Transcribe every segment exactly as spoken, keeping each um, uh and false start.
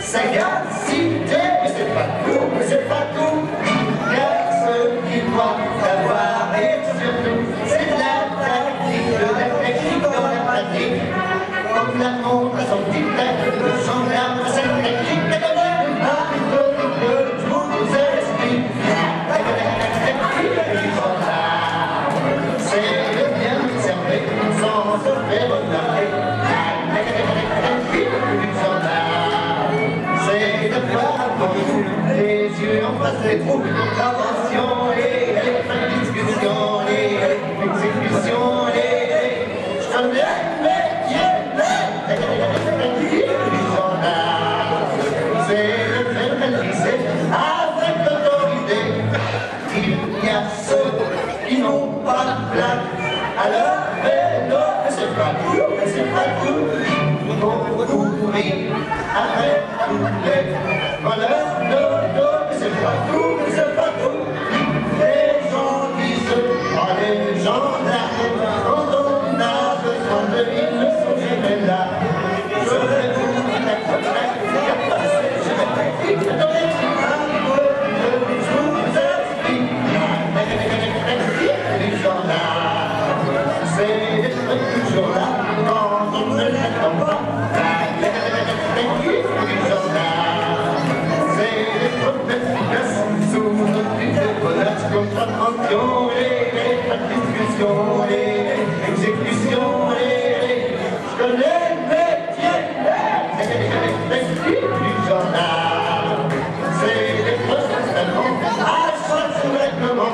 sagacité, mais c'est pas tout, mais c'est pas tout. Car ce qui doit savoir et surtout, c'est de la tactique, de la technique dans la pratique. Quand la montre à son petit tête, le gendarme à cette technique, la connaît, arrive de tous vos esprits. La technique du gendarme, c'est de bien observer sans se faire remarquer. La technique du gendarme, c'est de voir pour nous les yeux en face des trous. L'invention et les discussions, les exécutions, les... Je connais le métier, la technique du gendarme, c'est de faire réaliser avec autorité. Il y a ceux qui n'ont pas de plaque à leur vélo, mais c'est pas tout, mais c'est pas tout. Ils vont courir avec toutes les valeurs de dos, mais c'est pas tout, mais c'est pas tout. Les gens disent, oh les gendarmes, quand on a besoin de ils ne sont jamais là. Je vais vous mettre la je vais vous donner un peu de je vous explique. La technique du gendarme, c'est d'être toujours là quand on ne l'attend pas. La technique du gendarme, c'est d'être efficace sous notre but de bonheur, contravention, les discussions, les exécutions, les... Je connais le métier, la technique du gendarme, c'est d'être constamment à soi sous règlement.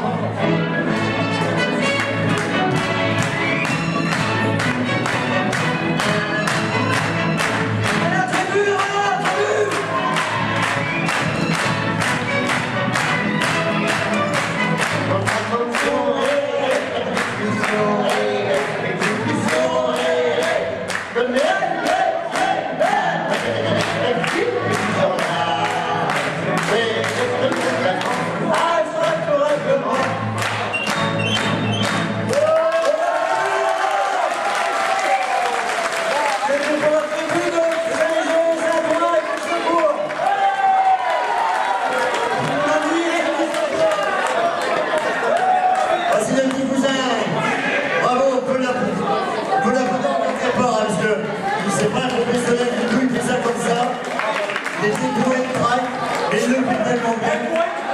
C'est pas un professionnel du tout, il fait ça comme ça. Il essaie de trouver une traque, mais il le fait tellement bien.